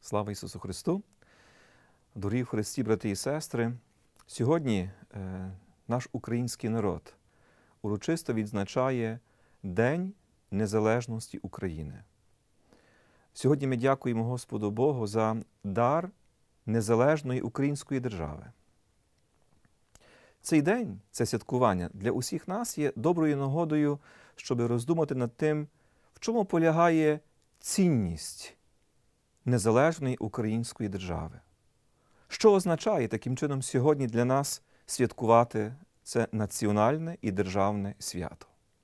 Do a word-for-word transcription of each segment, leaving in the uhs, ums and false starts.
Слава Ісусу Христу! Дорогі в Христі, брати і сестри! Сьогодні е, наш український народ урочисто відзначає День Незалежності України. Сьогодні ми дякуємо Господу Богу за дар незалежної української держави. Цей день, це святкування для усіх нас є доброю нагодою, щоб роздумати над тим, в чому полягає цінність незалежної української держави. Що означає таким чином сьогодні для нас святкувати це національне і державне свято?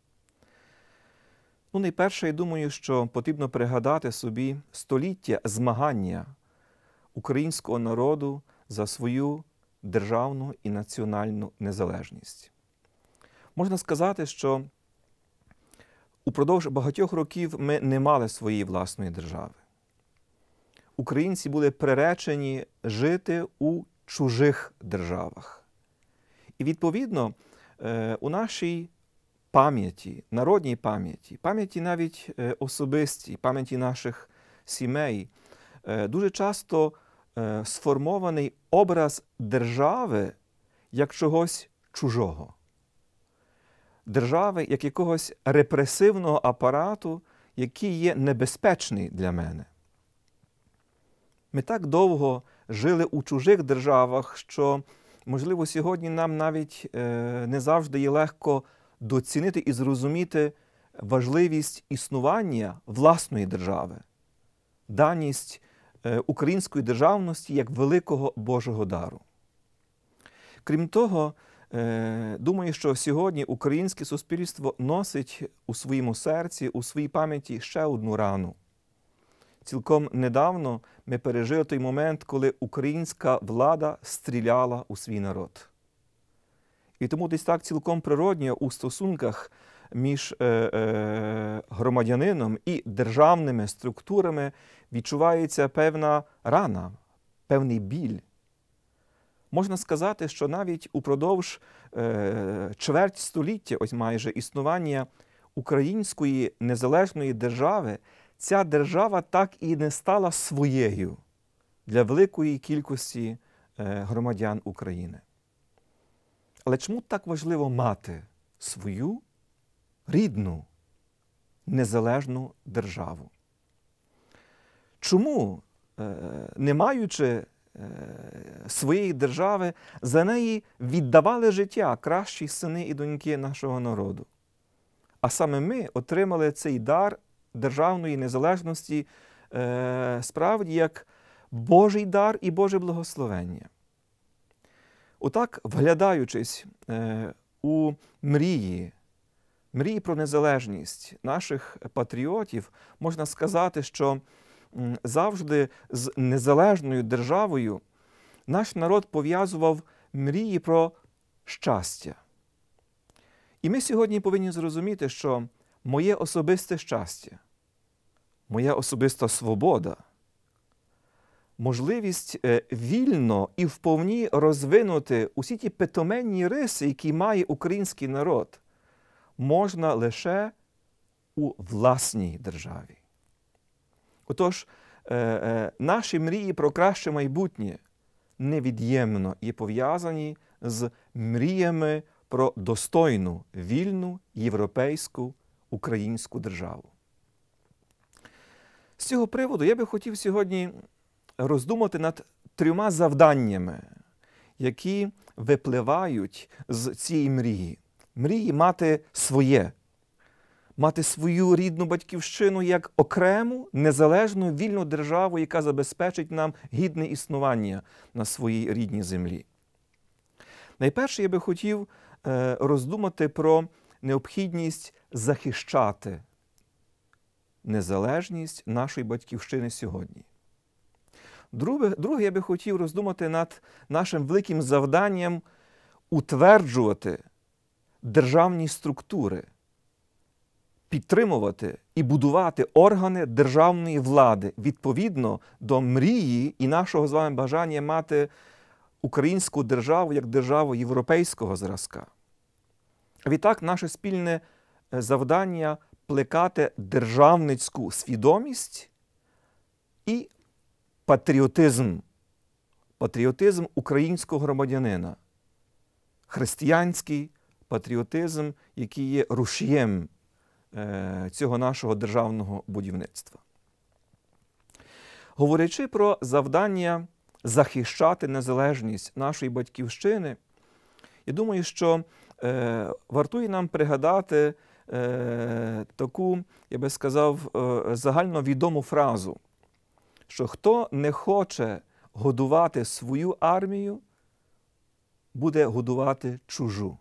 Ну, найперше, я думаю, що потрібно пригадати собі століття змагання українського народу за свою державну і національну незалежність. Можна сказати, що упродовж багатьох років ми не мали своєї власної держави. Українці були приречені жити у чужих державах. І, відповідно, у нашій пам'яті, народній пам'яті, пам'яті навіть особистій, пам'яті наших сімей, дуже часто сформований образ держави як чогось чужого. Держави як якогось репресивного апарату, який є небезпечний для мене. Ми так довго жили у чужих державах, що, можливо, сьогодні нам навіть не завжди є легко доцінити і зрозуміти важливість існування власної держави, даність української державності як великого Божого дару. Крім того, думаю, що сьогодні українське суспільство носить у своєму серці, у своїй пам'яті ще одну рану. Цілком недавно ми пережили той момент, коли українська влада стріляла у свій народ. І тому десь так цілком природньо у стосунках між е, е, громадянином і державними структурами відчувається певна рана, певний біль. Можна сказати, що навіть упродовж е, чверть століття, ось майже, існування української незалежної держави, ця держава так і не стала своєю для великої кількості громадян України. Але чому так важливо мати свою рідну, незалежну державу? Чому, не маючи своєї держави, за неї віддавали життя кращі сини і доньки нашого народу? А саме ми отримали цей дар державної незалежності е, справді як Божий дар і Боже благословення. Отак, вглядаючись е, у мрії, мрії про незалежність наших патріотів, можна сказати, що м, завжди з незалежною державою наш народ пов'язував мрії про щастя. І ми сьогодні повинні зрозуміти, що моє особисте щастя, моя особиста свобода, можливість вільно і вповні розвинути усі ті питоменні риси, які має український народ, можна лише у власній державі. Отож, наші мрії про краще майбутнє невід'ємно є пов'язані з мріями про достойну, вільну, європейську, українську державу. З цього приводу я би хотів сьогодні роздумати над трьома завданнями, які випливають з цієї мрії. Мрії мати своє, мати свою рідну батьківщину як окрему, незалежну, вільну державу, яка забезпечить нам гідне існування на своїй рідній землі. Найперше я би хотів роздумати про необхідність захищати незалежність нашої батьківщини сьогодні. Друге, друге, я би хотів роздумати над нашим великим завданням утверджувати державні структури, підтримувати і будувати органи державної влади відповідно до мрії і нашого з вами бажання мати українську державу як державу європейського зразка. Відтак, наше спільне завдання – плекати державницьку свідомість і патріотизм, патріотизм українського громадянина, християнський патріотизм, який є рушієм цього нашого державного будівництва. Говорячи про завдання захищати незалежність нашої батьківщини, я думаю, що е, вартує нам пригадати е, таку, я би сказав, е, загальновідому фразу, що хто не хоче годувати свою армію, буде годувати чужу.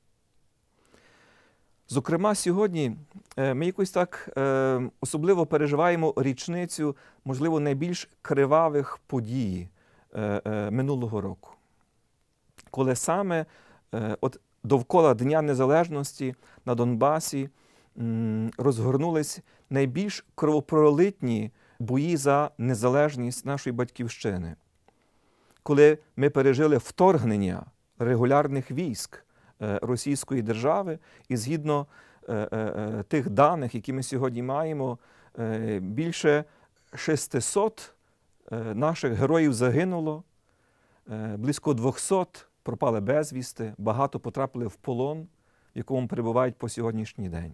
Зокрема, сьогодні ми якось так е, особливо переживаємо річницю, можливо, найбільш кривавих подій е, е, минулого року. Коли саме е, от довкола Дня Незалежності на Донбасі м, розгорнулись найбільш кровопролитні бої за незалежність нашої батьківщини. Коли ми пережили вторгнення регулярних військ Російської держави, і згідно е, е, тих даних, які ми сьогодні маємо, е, більше шестисот е, наших героїв загинуло, е, близько двохсот пропали безвісти, багато потрапили в полон, в якому перебувають по сьогоднішній день.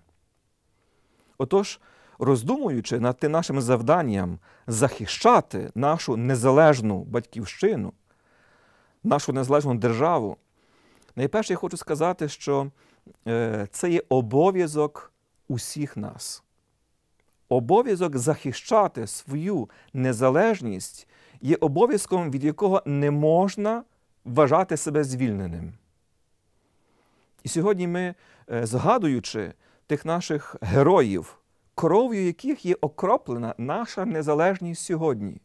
Отож, роздумуючи над тим нашим завданням захищати нашу незалежну батьківщину, нашу незалежну державу, найперше я хочу сказати, що е, це є обов'язок усіх нас. Обов'язок захищати свою незалежність є обов'язком, від якого не можна вважати себе звільненим. І сьогодні ми, е, згадуючи тих наших героїв, кров'ю яких є окроплена наша незалежність сьогодні,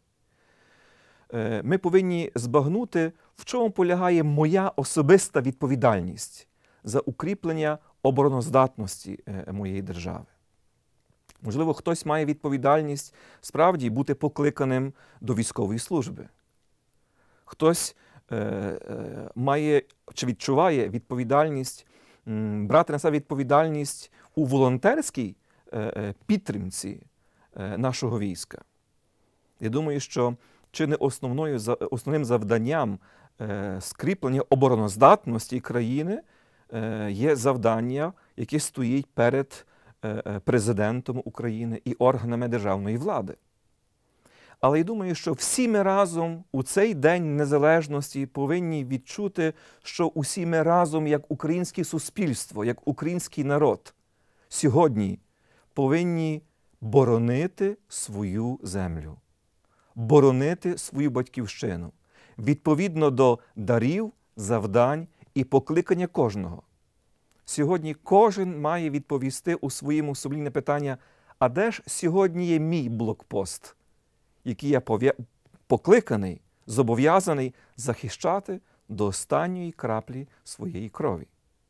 ми повинні збагнути, в чому полягає моя особиста відповідальність за укріплення обороноздатності моєї держави. Можливо, хтось має відповідальність справді бути покликаним до військової служби. Хтось е, е, має чи відчуває відповідальність, м, брати на себе відповідальність у волонтерській е, підтримці е, нашого війська. Я думаю, що чи не основною, основним завданням е, скріплення обороноздатності країни е, є завдання, яке стоїть перед е, президентом України і органами державної влади. Але я думаю, що всі ми разом у цей День Незалежності повинні відчути, що усі ми разом, як українське суспільство, як український народ, сьогодні повинні боронити свою землю, боронити свою батьківщину, відповідно до дарів, завдань і покликання кожного. Сьогодні кожен має відповісти у своєму сумлінні питання, а де ж сьогодні є мій блокпост, який я покликаний, зобов'язаний захищати до останньої краплі своєї крові.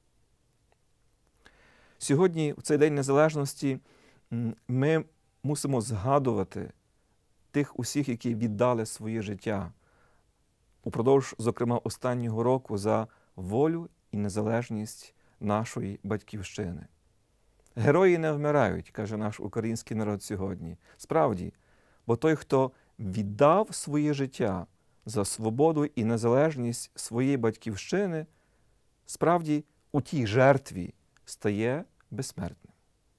Сьогодні, в цей День Незалежності, ми мусимо згадувати тих усіх, які віддали своє життя упродовж, зокрема, останнього року за волю і незалежність нашої батьківщини. Герої не вмирають, каже наш український народ сьогодні. Справді, бо той, хто віддав своє життя за свободу і незалежність своєї батьківщини, справді у тій жертві стає безсмертним.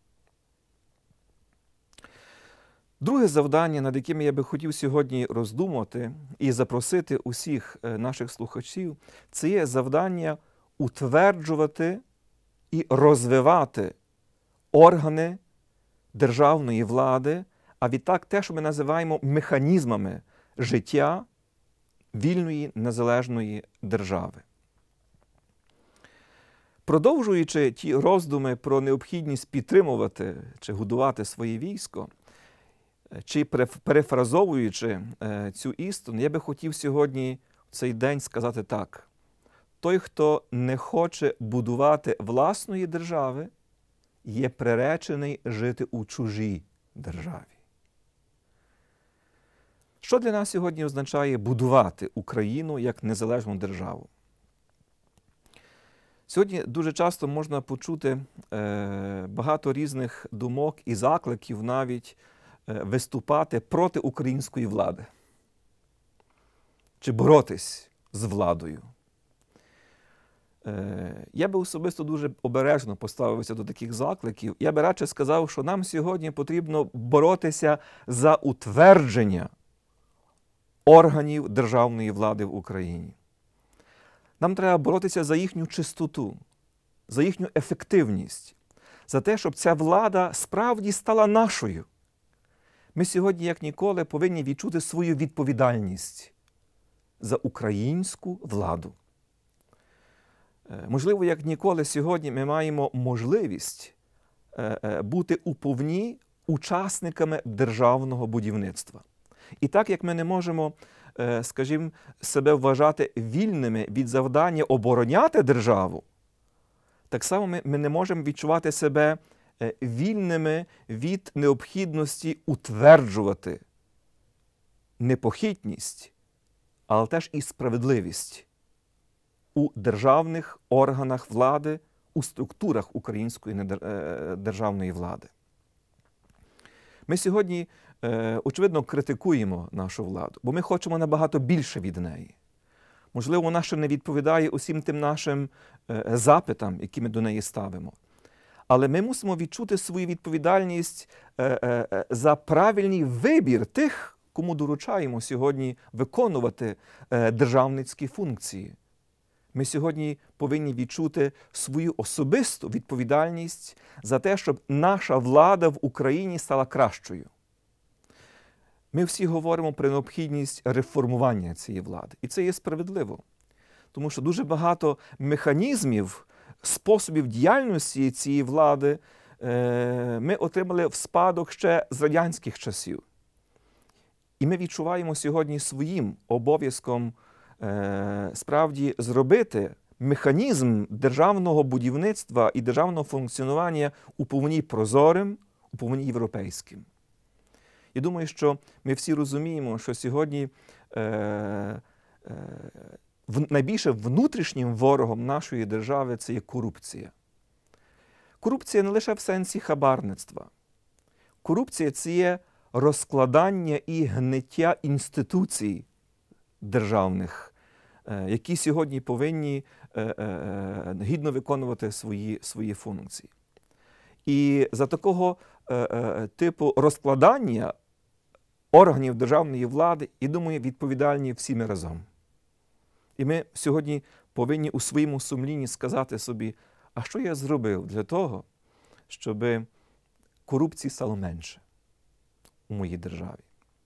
Друге завдання, над яким я би хотів сьогодні роздумати і запросити усіх наших слухачів, це є завдання утверджувати і розвивати органи державної влади, а відтак те, що ми називаємо механізмами життя вільної незалежної держави. Продовжуючи ті роздуми про необхідність підтримувати чи годувати своє військо, чи перефразовуючи цю істину, я би хотів сьогодні в цей день сказати так. Той, хто не хоче будувати власної держави, є приречений жити у чужій державі. Що для нас сьогодні означає будувати Україну як незалежну державу? Сьогодні дуже часто можна почути е, багато різних думок і закликів навіть е, виступати проти української влади. чи боротись з владою. Я би особисто дуже обережно поставився до таких закликів. Я би радше сказав, що нам сьогодні потрібно боротися за утвердження органів державної влади в Україні. Нам треба боротися за їхню чистоту, за їхню ефективність, за те, щоб ця влада справді стала нашою. Ми сьогодні, як ніколи, повинні відчути свою відповідальність за українську владу. Можливо, як ніколи сьогодні ми маємо можливість бути уповні учасниками державного будівництва. І так, як ми не можемо, скажімо, себе вважати вільними від завдання обороняти державу, так само ми, ми не можемо відчувати себе вільними від необхідності утверджувати непохитність, але теж і справедливість у державних органах влади, у структурах української державної влади. Ми сьогодні, очевидно, критикуємо нашу владу, бо ми хочемо набагато більше від неї. Можливо, вона ще не відповідає усім тим нашим запитам, які ми до неї ставимо. Але ми мусимо відчути свою відповідальність за правильний вибір тих, кому доручаємо сьогодні виконувати державницькі функції. Ми сьогодні повинні відчути свою особисту відповідальність за те, щоб наша влада в Україні стала кращою. Ми всі говоримо про необхідність реформування цієї влади. І це є справедливо. Тому що дуже багато механізмів, способів діяльності цієї влади ми отримали в спадок ще з радянських часів. І ми відчуваємо сьогодні своїм обов'язком справді зробити механізм державного будівництва і державного функціонування уповні прозорим, уповні європейським. Я думаю, що ми всі розуміємо, що сьогодні е, е, найбільше внутрішнім ворогом нашої держави – це є корупція. Корупція не лише в сенсі хабарництва. Корупція – це є розкладання і гниття інституцій державних, які сьогодні повинні гідно виконувати свої, свої функції. І за такого типу розкладання органів державної влади, і, думаю, відповідальні всі ми разом. І ми сьогодні повинні у своєму сумлінні сказати собі, а що я зробив для того, щоб корупції стало менше у моїй державі.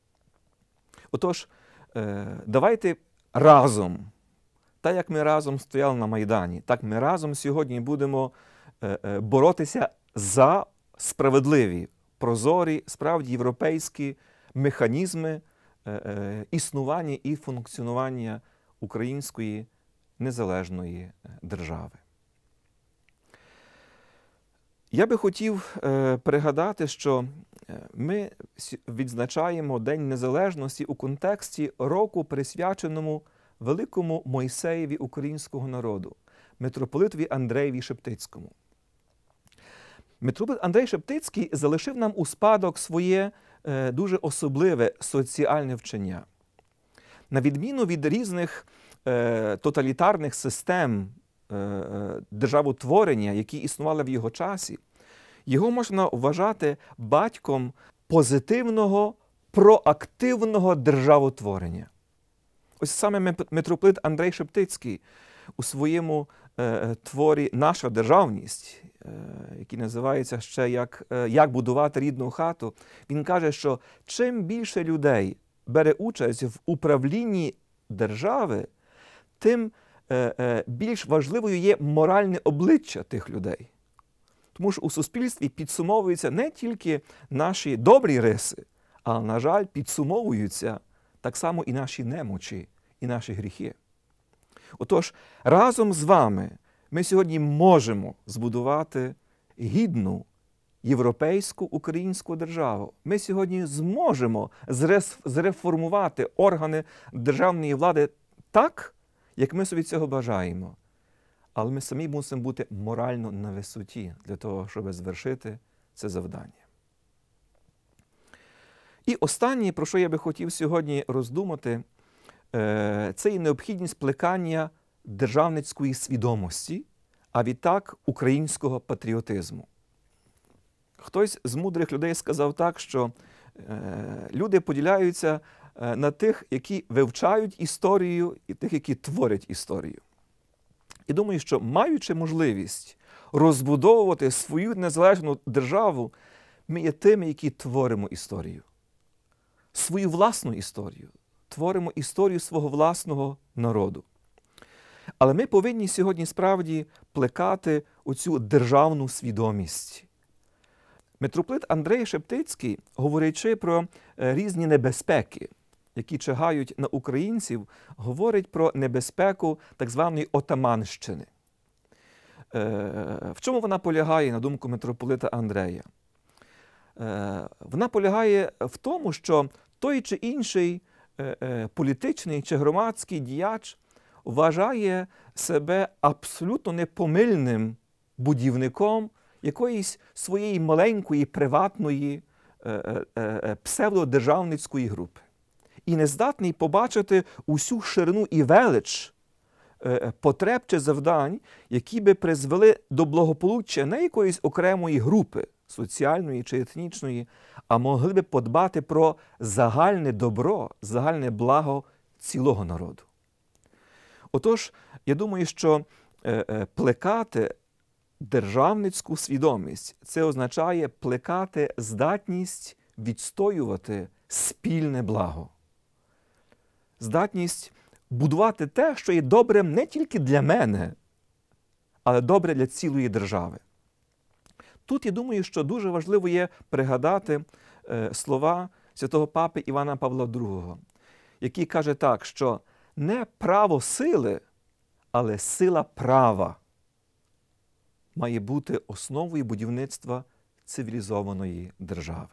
Отож, давайте разом, так як ми разом стояли на Майдані, так ми разом сьогодні будемо боротися за справедливі, прозорі, справді європейські механізми існування і функціонування української незалежної держави. Я би хотів пригадати, що ми відзначаємо День Незалежності у контексті року, присвяченому великому Мойсеєві українського народу, митрополитові Андреєві Шептицькому. Митрополит Андрей Шептицький залишив нам у спадок своє е, дуже особливе соціальне вчення. На відміну від різних е, тоталітарних систем е, е, державотворення, які існували в його часі, його можна вважати батьком позитивного, проактивного державотворення. Ось саме митрополит Андрей Шептицький у своєму е, творі «Наша державність», е, який називається ще як, е, «Як будувати рідну хату», він каже, що чим більше людей бере участь в управлінні держави, тим е, е, більш важливою є моральне обличчя тих людей. Тому що у суспільстві підсумовуються не тільки наші добрі риси, а, на жаль, підсумовуються так само і наші немочі, і наші гріхи. Отож, разом з вами ми сьогодні можемо збудувати гідну європейську українську державу. Ми сьогодні зможемо зреформувати органи державної влади так, як ми собі цього бажаємо. Але ми самі мусимо бути морально на висоті для того, щоб звершити це завдання. І останнє, про що я би хотів сьогодні роздумати, це є необхідність плекання державницької свідомості, а відтак українського патріотизму. Хтось з мудрих людей сказав так, що люди поділяються на тих, які вивчають історію, і тих, які творять історію. І думаю, що маючи можливість розбудовувати свою незалежну державу, ми є тими, які творимо історію. Свою власну історію. Творимо історію свого власного народу. Але ми повинні сьогодні справді плекати оцю державну свідомість. Митрополит Андрей Шептицький, говорячи про різні небезпеки, які чагають на українців, говорить про небезпеку так званої отаманщини. В чому вона полягає, на думку митрополита Андрея? Вона полягає в тому, що той чи інший політичний чи громадський діяч вважає себе абсолютно непомильним будівником якоїсь своєї маленької, приватної, псевдодержавницької групи. І не здатний побачити усю ширину і велич потреб чи завдань, які би призвели до благополуччя не якоїсь окремої групи, соціальної чи етнічної, а могли би подбати про загальне добро, загальне благо цілого народу. Отож, я думаю, що плекати державницьку свідомість – це означає плекати здатність відстоювати спільне благо. Здатність будувати те, що є добрим не тільки для мене, але добре для цілої держави. Тут, я думаю, що дуже важливо є пригадати е, слова святого папи Івана Павла другого, який каже так, що не право сили, але сила права має бути основою будівництва цивілізованої держави.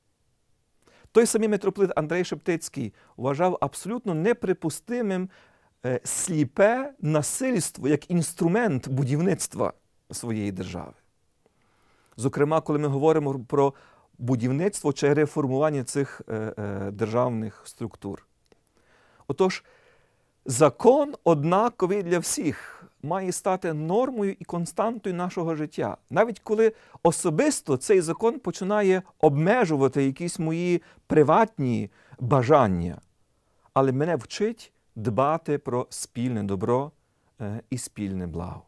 Той самий митрополит Андрей Шептицький вважав абсолютно неприпустимим е, сліпе насильство як інструмент будівництва своєї держави. Зокрема, коли ми говоримо про будівництво чи реформування цих е, е, державних структур. Отож, закон однаковий для всіх має стати нормою і константою нашого життя. Навіть коли особисто цей закон починає обмежувати якісь мої приватні бажання, але мене вчить дбати про спільне добро е, і спільне благо.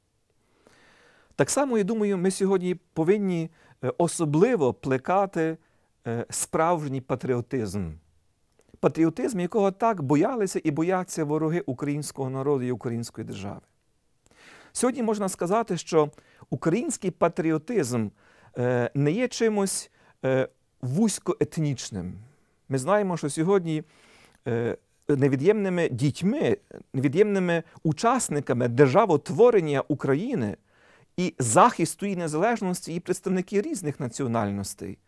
Так само, я думаю, ми сьогодні повинні особливо плекати справжній патріотизм. Патріотизм, якого так боялися і бояться вороги українського народу і української держави. Сьогодні можна сказати, що український патріотизм не є чимось вузькоетнічним. Ми знаємо, що сьогодні невід'ємними дітьми, невід'ємними учасниками державотворення України і захисту її незалежності і представники різних національностей.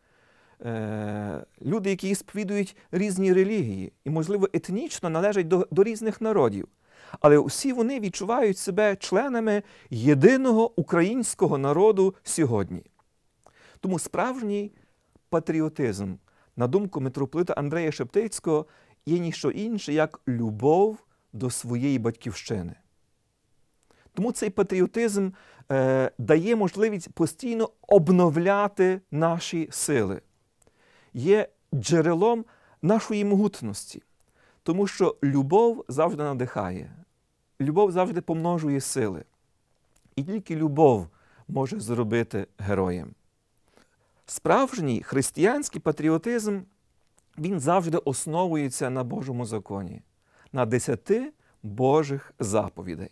Люди, які сповідують різні релігії і, можливо, етнічно належать до, до різних народів. Але усі вони відчувають себе членами єдиного українського народу сьогодні. Тому справжній патріотизм, на думку митрополита Андрея Шептицького, є ніщо інше, як любов до своєї батьківщини. Тому цей патріотизм е, дає можливість постійно обновляти наші сили. Є джерелом нашої могутності, тому що любов завжди надихає, любов завжди помножує сили. І тільки любов може зробити героєм. Справжній християнський патріотизм, він завжди основується на Божому законі, на десяти Божих заповідей.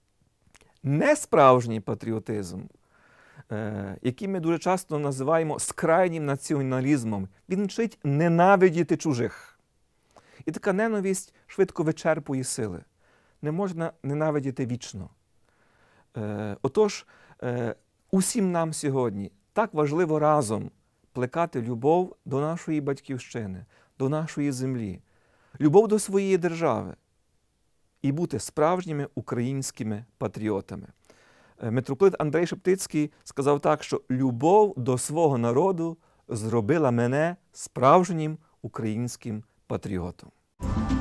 Несправжній патріотизм, який ми дуже часто називаємо скрайнім націоналізмом, він вчить ненавидіти чужих. І така ненависть швидко вичерпує сили. Не можна ненавидіти вічно. Отож, усім нам сьогодні так важливо разом плекати любов до нашої батьківщини, до нашої землі, любов до своєї держави і бути справжніми українськими патріотами. Митрополит Андрей Шептицький сказав так, що любов до свого народу зробила мене справжнім українським патріотом.